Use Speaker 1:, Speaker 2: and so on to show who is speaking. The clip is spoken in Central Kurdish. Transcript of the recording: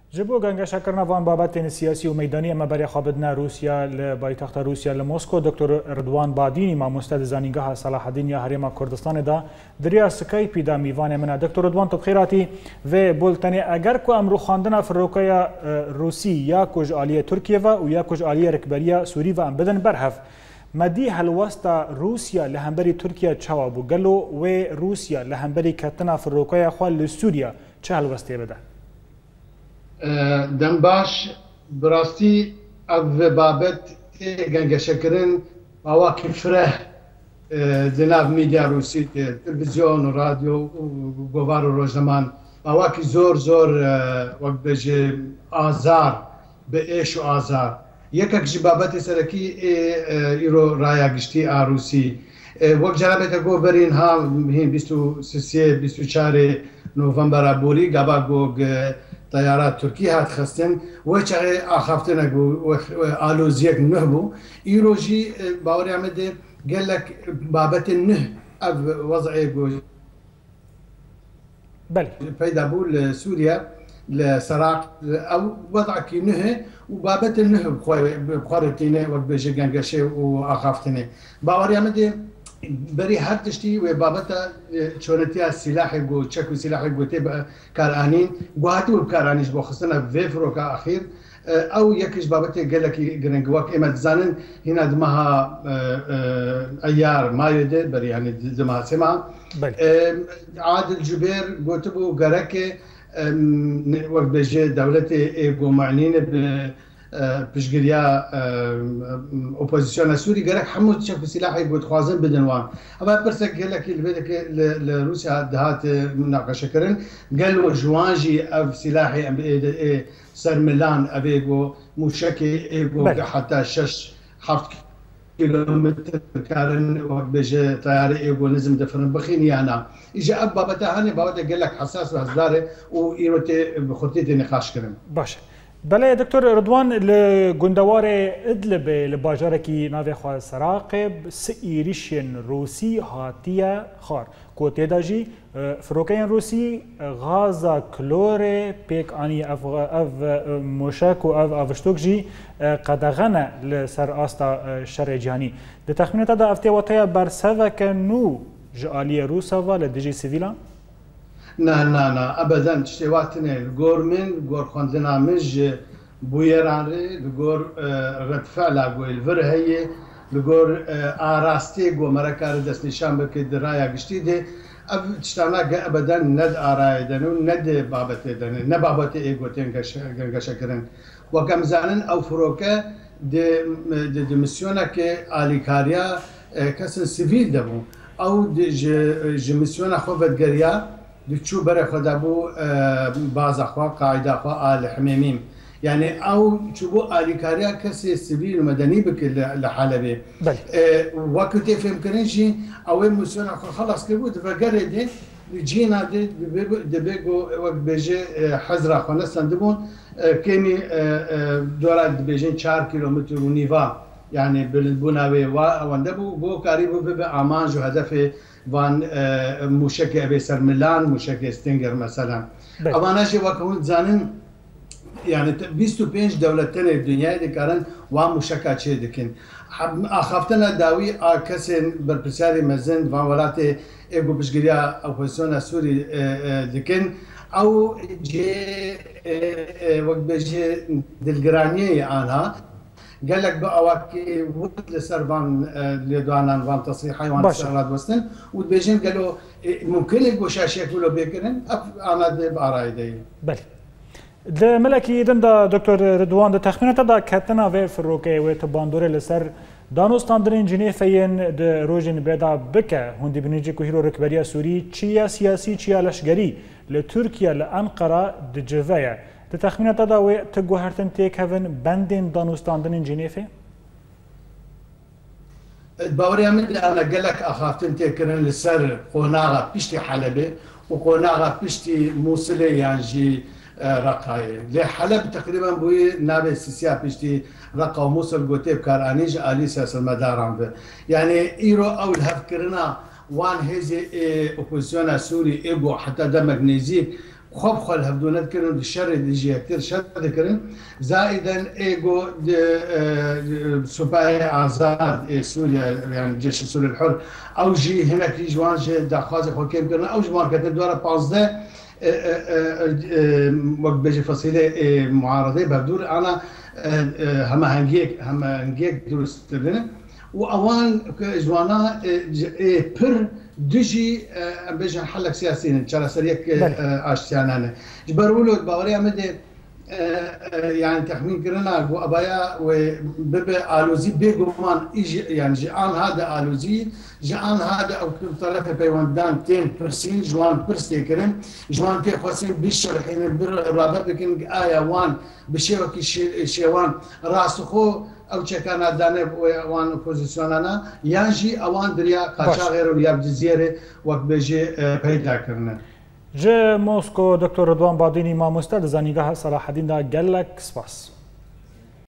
Speaker 1: جبو گنگشا کرنا وان بابتین سیاسی و میدانی اما برای خوابدنا روسیا لبایتخت روسیا لموسکو دکتر رضوان بادینی ما مستد زانینگاه صلاح الدین یا حریم کردستان دا دریا سکایپی دا میوان من دکتر رضوان تو بخیراتی و بولتنی اگر کو امرو خواندن فروکای روسی یا کج آلیه ترکیه و یا کج آلیه رکبریا سوری و ام بدن برهف مدی هلوستا روسیا لهمبری ترکیه چوابو گلو و روسیا لهمبری کتنا فروکای خوال لسوریا چه هلوستی بده
Speaker 2: دم باش براستی او بابت گنگشکرین باواکی فره جناب میدیا روسی تلویزیون و رادیو و گوار و روزنمان باواکی زور وقت بجه آزار به ایش و آزار یکک جی بابت سرکی ایرو رایا گشتی آروسی وقت جنابت گو برین ها هین 23-24 نوفمبر بوری گابا گوگ طيارات تركيا هات خستن وچه اخافتنا و آلوزيك نهبو ايروجي باوري عمده قال لك بابت النه اف وضعي
Speaker 1: بل
Speaker 2: فايدا بو لسوريا لسراق او وضعك نه وبابت النه بخارتينه وبجي غنغشي واخافتني باوري عمده بري هر تشتي وبابتا شونتي السلاح جو تشكو سلاح جو تبع كارانين غواتو بكارانيش بو خصنا فيفرو كاخير او يكش بابتا قال لك جرينغواك اما تزانن هنا دمها ايار ما يد بري يعني دمها سمع عادل جبير قوتبو غركه وقت بيجي دولتي جو معنين بشجريا اوبوزيسيون سوري قالك حمود شاف سلاحي قلت خوازن بدن وان اما برسك قال لك بدك لروسيا دهات مناقشه كرن قالوا جوانجي اف سلاحي سر ميلان ابيغو مشكي ايغو حتى 6-7 كيلومتر كارن وقت بيجي طياره ايغو نزم دفرن بخيني انا اجى اب بابتا هاني بابتا قال لك حساس وهزاره وايروتي بخطيتي نقاش كرن
Speaker 1: باشه بله دکتر رضوان لگندوار ادلب لباجارکی ناوی خواه سراقب سئیریشن روسی هاتیه خار کوتی داجی فروکین روسی غازا کلور پیک آنی اف موشک و اف افشتوک جی قدغنه لسر آستا شر جهانی ده تخمینات دا افتی وطایا برسوک نو جعالی روسا و لدیجی سیویلان؟
Speaker 2: نه ابدا تشتواتني الجورمن جور خوندنا مج بويرانري الجور رد فعل اقول الفر هي الجور اراستي جو مركار دس نشان بك درايا گشتيده اب تشتانا ابدا ند ارايدنو ند بابتدن نه بابت ايغوتين گشكرن وكم زانن او فروكه د ميسيونك اليكاريا كسن سيفيل دبو او د ميسيون خوفت گريا دچو بره خدا بو باز اخوا قاعده اخوا ال حميميم يعني او تشبو اليكاريا كسي سيفيل مدني بك لحلبه وقت تفهم كرنجي او مسؤول خلص كبوت فقرد جينا دي بيجو وقت بيجي حزره خنا سندبون كيمي دورات بيجين 4 كيلومتر ونيفا يعني بالبناوي وندبو بو قريب بامانج هدف وان موشک ابي سر ميلان موشک ستينجر مثلا اما ناجي وكون زانن يعني 25 دولتين الدنيا دي كارن و موشکا چه دكن اخافتنا داوي كسن بربساري مزن وان ولات ايغو بشغريا اوبوزيسيون سوري دكن او جي وقت بجي دلجرانيه عنها قال لك بقى وكي وقت لسربان لدوانان وان تصريحي وان شغلات وسن وبيجين قالوا ممكن يبقوا شاشه يقولوا بيكرن انا بارايدي
Speaker 1: بله ده ملكي دندا دكتور رضوان ده تخمينات دا كاتنا في فروكي وتباندوري لسر دانوستاندرين جنيفين ده روجين بيدا بكا هندي بنيجي كوهيرو ركبريا سوري تشيا سياسي تشيا لشجري لتركيا لأنقرة دجفايا تخمينات دا و تگو هرتن تيك هفن بندين دانوستاندن جنيفه
Speaker 2: باوري من انا قال لك اخافتن تيكرن لسر قوناغا بيشتي حلبه وقوناغا بيشتي موصله يعني جي رقاي لحلب تقريبا بوي نابي سيسيا بيشتي رقا وموصل قوتيب كارانيج الي سياس المداران يعني ايرو او الهفكرنا وان هيزي اوبوزيسيون سوري ايجو حتى دمج نيزي خوب خل هفدونت كرن الشر ديجي كتير شر كرن زائدا ايجو سباعي آزاد سوريا يعني الجيش السوري الحر او جي هناك جوان داخازي حكام كرن او جوان كتير دوره 15 وقت بيجي فصيله معارضه بهدور انا هما هنجيك درست لنا واوان جوانا بر دجي بيجي نحلك سياسيين ترى سريك اشتيانانا جبرولو باوري عمدي يعني تخمين كرنا وابايا وبيبي الوزي بيغمان يجي يعني جان هذا الوزي جان هذا او طرف بيوندان تين برسين جوان برستي كرم جوان تي خاصين بيشرحين الرابط لكن ايا وان بشيوكي شيوان راسخو او تشكانا دانب وان اوبوزيسيونانا يانجي اوان دريا قاچا غير ويا بجزيره وقت بيجي پیدا كرنا
Speaker 1: جه موسكو دکتر رضوان بادینی مامۆستا لە زانیگەها سەلاحەدیندا گەلک سپاس.